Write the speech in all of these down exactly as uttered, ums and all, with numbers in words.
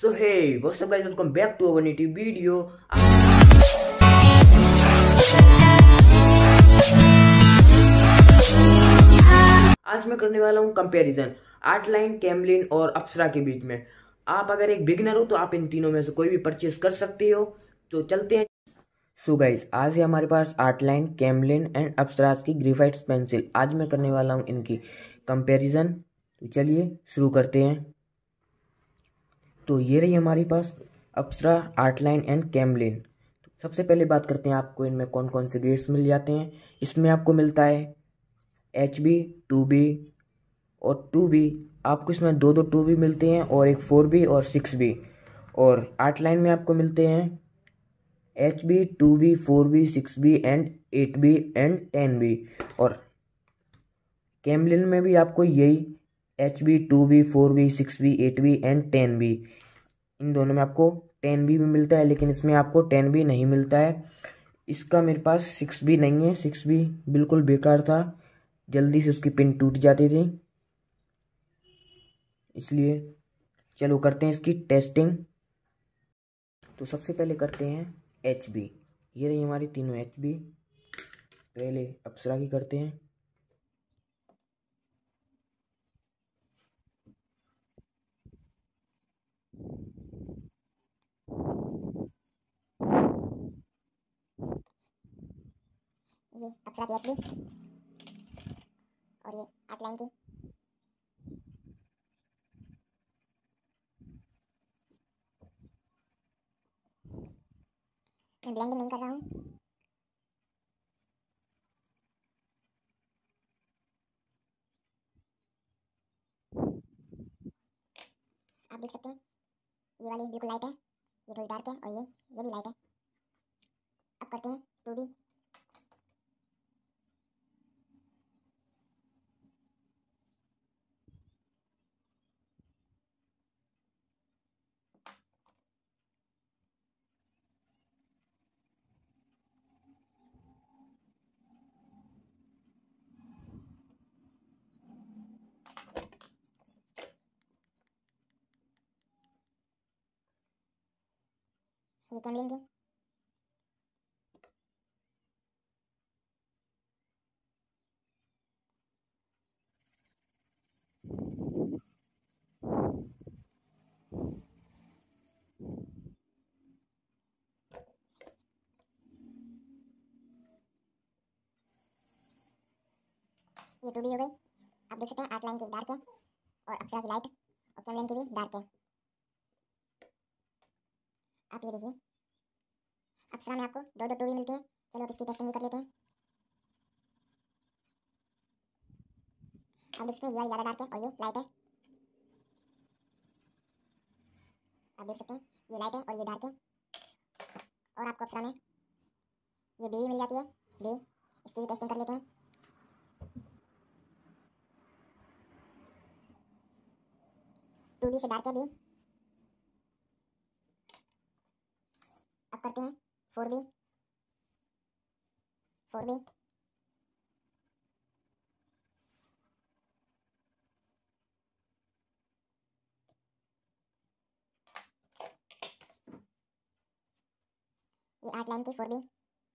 So hey, what's up guys? Welcome back to our new video. आज मैं करने वाला हूँ कंपैरिजन आर्टलाइन, कैमलिन और अप्सरा के बीच में। आप अगर एक बिगिनर हो तो आप इन तीनों में से कोई भी परचेज कर सकते हो। तो चलते हैं। सो गाइस, आज है हमारे पास आर्टलाइन, कैमलिन एंड अप्सरा की ग्रेफाइट पेंसिल। आज मैं करने वाला हूँ इनकी कंपैरिजन। तो चलिए शुरू करते हैं। तो ये रही हमारे पास अप्सरा, आर्टलाइन एंड कैमलिन। तो सबसे पहले बात करते हैं आपको इनमें कौन कौन से ग्रेड्स मिल जाते हैं। इसमें आपको मिलता है एच बी, टू बी और टू बी। आपको इसमें दो दो टू बी मिलते हैं और एक फोर बी और सिक्स बी। और आर्टलाइन में आपको मिलते हैं H B, two B, four B, six B and eight B and ten B. और कैमलिन में भी आपको यही H B, two B, four B, six B, eight B and ten B. इन दोनों में आपको टेन बी भी मिलता है, लेकिन इसमें आपको टेन बी नहीं मिलता है। इसका मेरे पास सिक्स बी नहीं है। सिक्स बी बिल्कुल बेकार था, जल्दी से उसकी पिन टूट जाती थी, इसलिए चलो करते हैं इसकी टेस्टिंग। तो सबसे पहले करते हैं एच बी। ये रही हमारी तीनों एच बी। पहले अप्सरा की करते हैं। ये अप्सरा की एच बी और ये आर्टलाइन की। मैं ब्लेंडिंग नहीं कर रहा हूँ। आप देख सकते हैं ये वाली बिल्कुल लाइट है, ये थोड़ी डार्क है और ये ये भी लाइट है। अब करते हैं टू बी। ये कैमलिन की। ये टू बी हो गई। आप देख सकते हैं आर्टलाइन की डार्क है और अप्सरा की लाइट और कैमलिन की भी डार्क है। आप ये देखिए अप्सरा में आपको दो दो टू बी मिलती है। चलो अब इसकी टेस्टिंग भी कर लेते हैं। आप देख सकते हैं ये वाली ज़्यादा डार्क है और ये लाइट है। आप देख सकते हैं ये लाइट है और ये डार्क है। और आपको अप्सरा में ये बी भी मिल जाती है। बी, इसकी भी टेस्टिंग कर लेते हैं। टू बी से डार्क है बी। अब करते हैं फोर बी। फोर बी ये आर्टलाइन की फोर बी।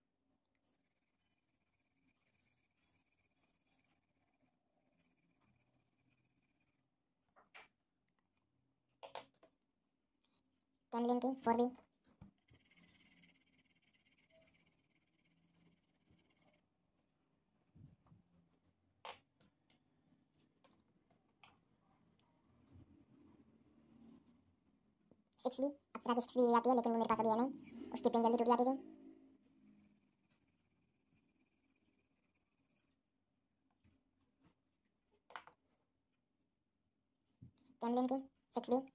कैमलिन की four B. Six B. Apsara की सिक्स बी आती है, लेकिन वो मेरे पास अभी है नहीं, उसकी पिन जल्दी टूट जाती थी। कैमलिन की सिक्स बी।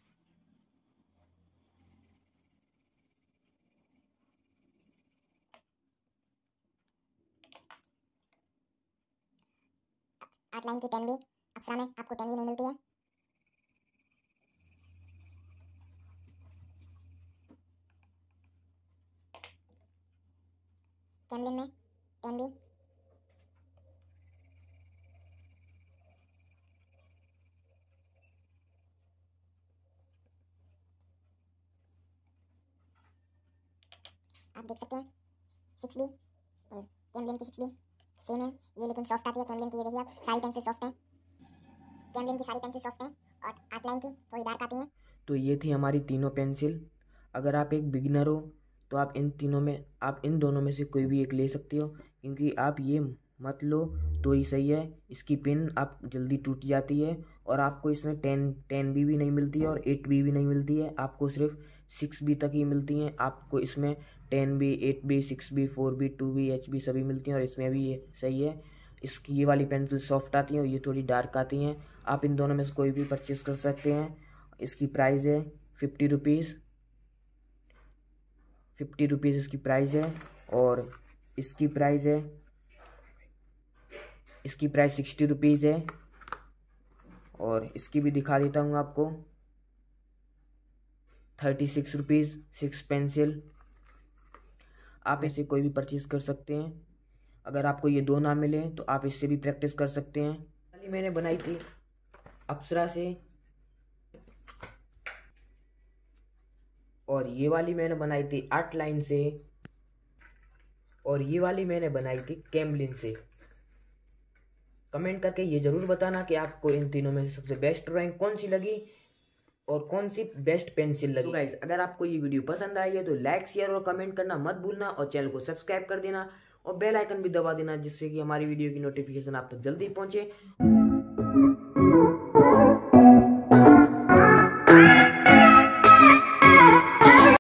आर्टलाइन की टेन बी। अप्सरा में आपको टेन बी नहीं मिलती है। कैमलिन में टेन बी। आप देख सकते हैं सिक्स बी और कैमलिन की सिक्स बी सेम है ये, लेकिन सॉफ्ट आती है कैमलिन की। ये देखिए आप सारी पेंसिल सॉफ्ट हैं, कैमलिन की सारी पेंसिल सॉफ्ट हैं और आर्टलाइन की थोड़ी डार्क आती हैं। तो ये थी हमारी तीनों पेंसिल। अगर आप एक बिगिनर हो तो आप इन तीनों में आप इन दोनों में से कोई भी एक ले सकते हो, क्योंकि आप ये मत लो तो ही सही है। इसकी पिन आप जल्दी टूट जाती है और आपको इसमें टेन टेन बी भी नहीं मिलती है और एट बी भी नहीं मिलती है, आपको सिर्फ सिक्स बी तक ही मिलती हैं। आपको इसमें ten B, eight B, six B, four B, two B, H B सभी मिलती हैं और इसमें भी ये सही है। इसकी ये वाली पेंसिल सॉफ्ट आती हैं और ये थोड़ी डार्क आती हैं। आप इन दोनों में से कोई भी परचेज़ कर सकते हैं। इसकी प्राइस है फिफ्टी रुपीज़ फिफ्टी रुपीज़ इसकी प्राइस है। और इसकी प्राइस है इसकी प्राइस सिक्सटी रुपीज़ है। और इसकी भी दिखा देता हूँ आपको, thirty six rupees six pencil. आप ऐसे कोई भी परचेज़ कर सकते हैं। अगर आपको ये दो ना मिले तो आप इससे भी प्रैक्टिस कर सकते हैं। पहले मैंने बनाई थी अप्सरा से और ये वाली मैंने बनाई थी आर्टलाइन से और ये वाली मैंने बनाई थी कैमलिन से। कमेंट करके ये ज़रूर बताना कि आपको इन तीनों में से सबसे बेस्ट ड्राइंग कौन सी लगी और कौन सी बेस्ट पेंसिल लगी। तो गाइस, अगर आपको ये वीडियो पसंद आई है तो लाइक, शेयर और कमेंट करना मत भूलना और चैनल को सब्सक्राइब कर देना और बेल आइकन भी दबा देना, जिससे कि हमारी वीडियो की नोटिफिकेशन आप तक जल्दी पहुंचे।